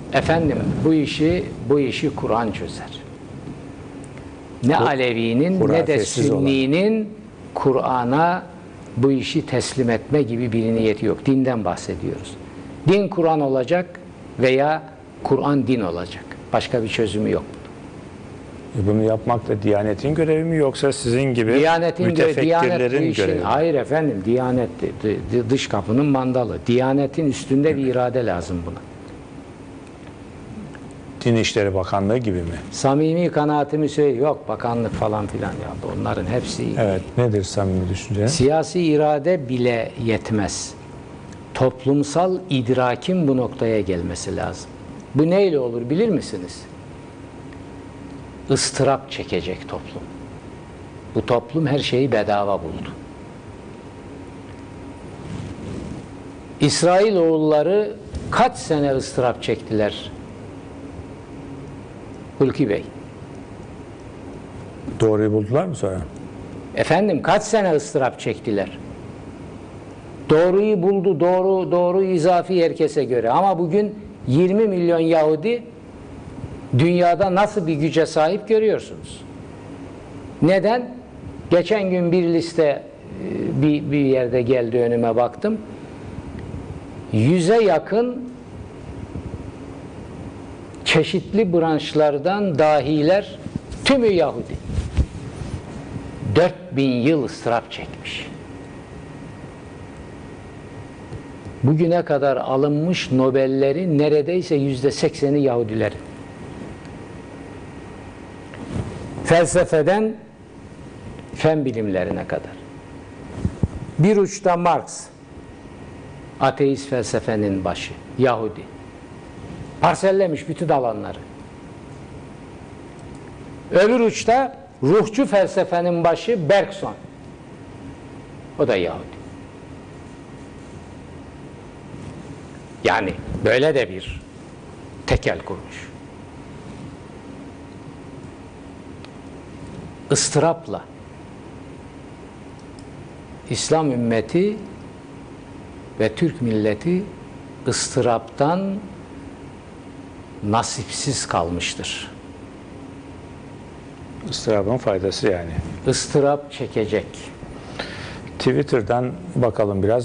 Efendim bu işi Kur'an çözer. Ne Alevi'nin ne de Sünni'nin Kur'an'a bu işi teslim etme gibi bir niyeti yok. Dinden bahsediyoruz. Din Kur'an olacak veya Kur'an din olacak. Başka bir çözümü yok. Bunu yapmak da Diyanet'in görevi mi yoksa sizin gibi mütefekkirlerin görevi mi? Hayır efendim, Diyanet dış kapının mandalı. Diyanet'in üstünde bir irade lazım buna. Din İşleri Bakanlığı gibi mi? Samimi kanaatimi söylüyor. Yok bakanlık falan filan ya. Onların hepsi. Evet. Nedir samimi düşünce? Siyasi irade bile yetmez. Toplumsal idrakin bu noktaya gelmesi lazım. Bu neyle olur bilir misiniz? Istırap çekecek toplum. Bu toplum her şeyi bedava buldu. İsrailoğulları kaç sene ıstırap çektiler? Hulki Bey. Doğruyu buldular mı sonra? Efendim kaç sene ıstırap çektiler? Doğruyu buldu, doğru izafi herkese göre. Ama bugün 20 milyon Yahudi dünyada nasıl bir güce sahip görüyorsunuz. Neden? Geçen gün bir liste bir yerde geldi önüme baktım. 100'e yakın çeşitli branşlardan dahiler tümü Yahudi. 4000 yıl ıstırap çekmiş. Bugüne kadar alınmış Nobel'lerin neredeyse %80'i Yahudilerin. Felsefeden fen bilimlerine kadar. Bir uçta Marx, ateist felsefenin başı, Yahudi. Parsellemiş bütün alanları. Öbür uçta ruhçu felsefenin başı Bergson. O da Yahudi. Yani böyle de bir tekel kurmuş. Istırapla İslam ümmeti ve Türk milleti ıstıraptan nasipsiz kalmıştır. Istırabın faydası yani. Istırap çekecek. Twitter'dan bakalım biraz.